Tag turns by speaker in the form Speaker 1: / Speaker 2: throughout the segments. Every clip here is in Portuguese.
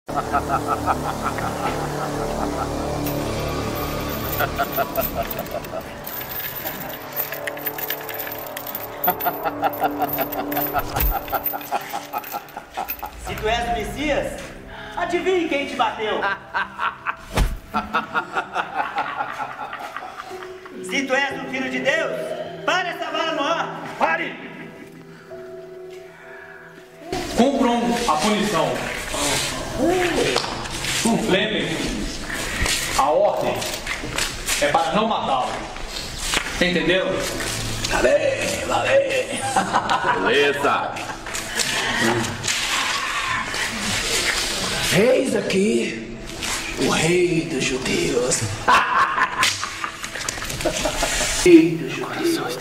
Speaker 1: Se tu és o Messias, adivinhe quem te bateu. Se tu és o Filho de Deus, pare essa vara no ar.
Speaker 2: Pare! Cumpram a punição. Lembrem, a ordem é para não matá-lo. Entendeu?
Speaker 3: Valeu, valeu.
Speaker 4: Beleza.
Speaker 3: Eis aqui o rei dos judeus. Rei dos judeus.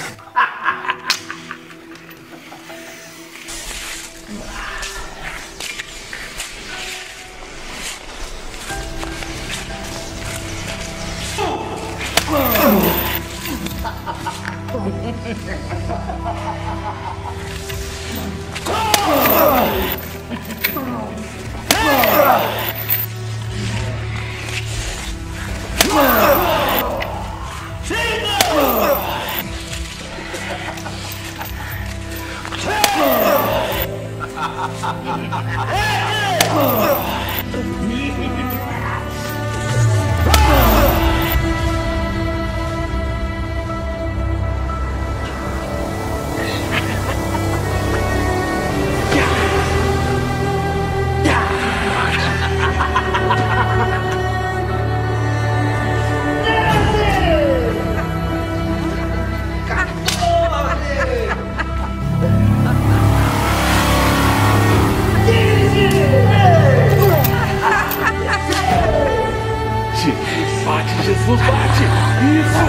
Speaker 2: Jesus, bate! Isso!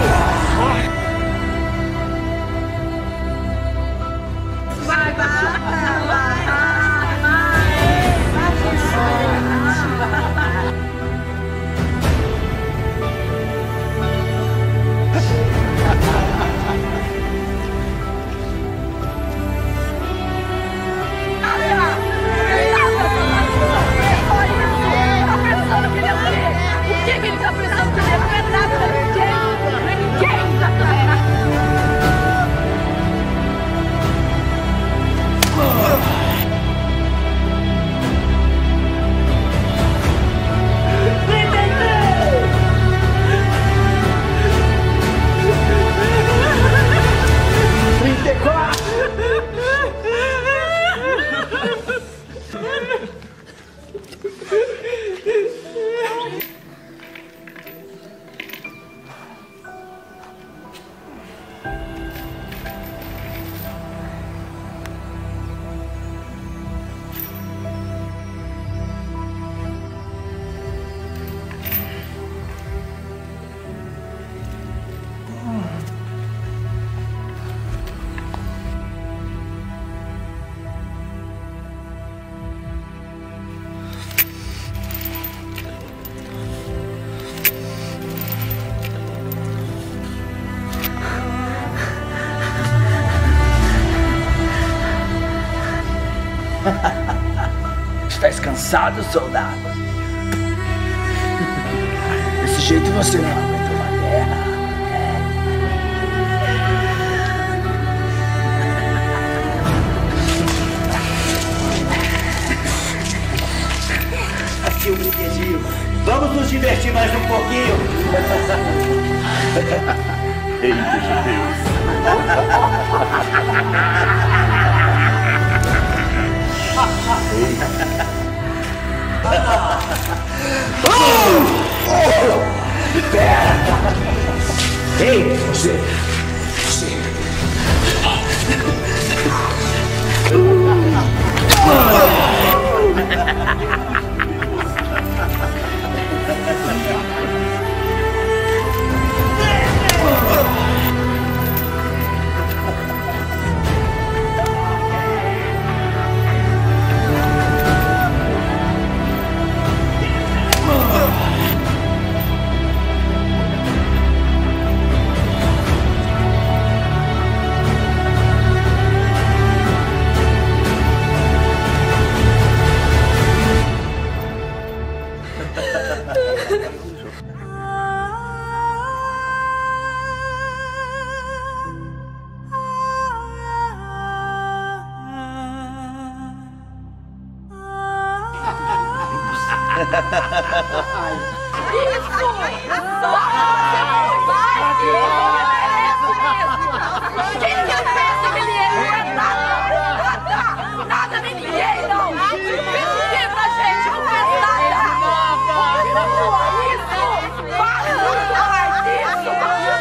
Speaker 5: Vai,
Speaker 3: Estás cansado, soldado? Desse jeito você não aguenta uma guerra.
Speaker 1: Aqui o brinquedinho. Vamos nos divertir mais um pouquinho.
Speaker 4: Rei dos judeus.
Speaker 3: Pera! Ei, você!
Speaker 5: Quem que pensa que ele é? Nada, nem ninguém, não! Não fez o quê pra gente? Não fez nada! Continua isso! Para, não faz isso!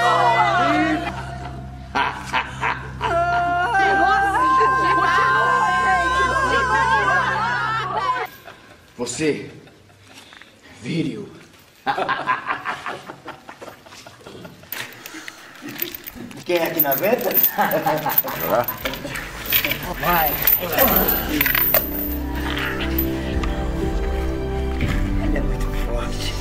Speaker 5: Continua!
Speaker 3: Você, vírio.
Speaker 1: Quem é aqui na venta?
Speaker 3: Vai.
Speaker 1: Ele é muito forte.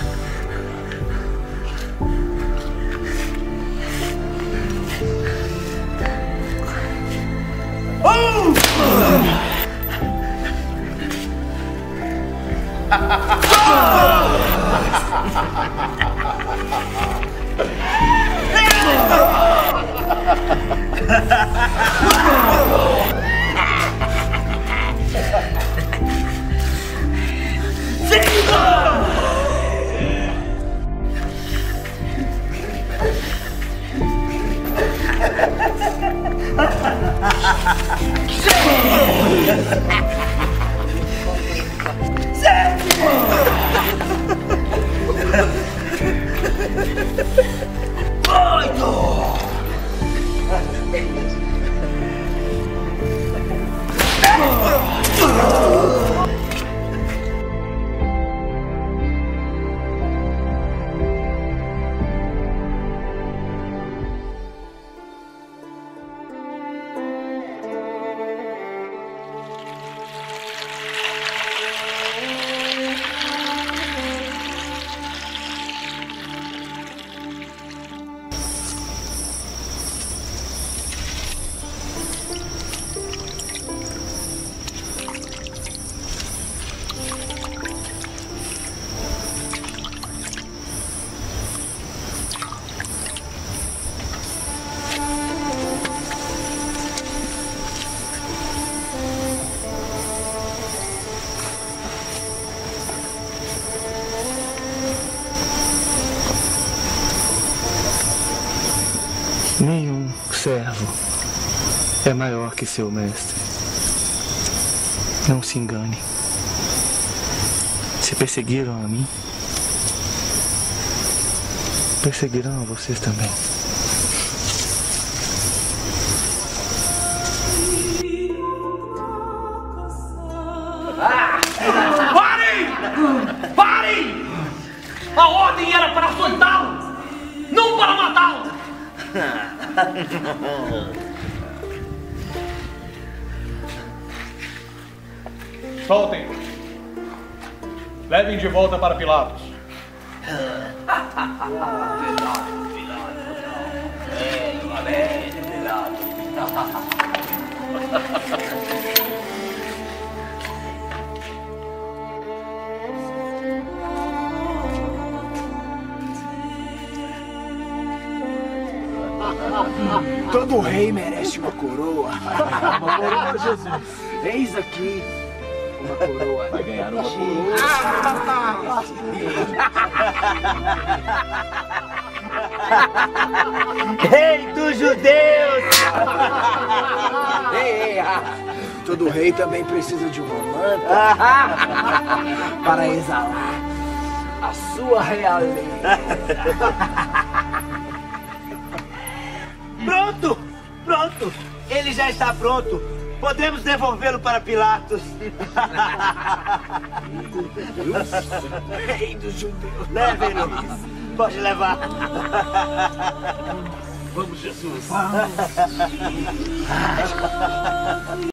Speaker 6: Nenhum servo é maior que seu mestre. Não se engane. Se perseguiram a mim, perseguirão a vocês também.
Speaker 2: Parem! Parem! A ordem era para açoitá-lo, não para matá-lo! Soltem! Levem de volta para Pilatos.
Speaker 3: Todo rei merece uma coroa.
Speaker 7: Uma coroa, Jesus.
Speaker 3: Eis aqui uma coroa.
Speaker 7: Vai ganhar uma coroa.
Speaker 1: Rei dos judeus!
Speaker 3: Todo rei também precisa de uma manta para exalar a sua realeza.
Speaker 1: Pronto! Pronto! Ele já está pronto! Podemos devolvê-lo para Pilatos!
Speaker 3: Rei dos judeus.
Speaker 1: Leve-no! Pode levar!
Speaker 7: Vamos, Jesus.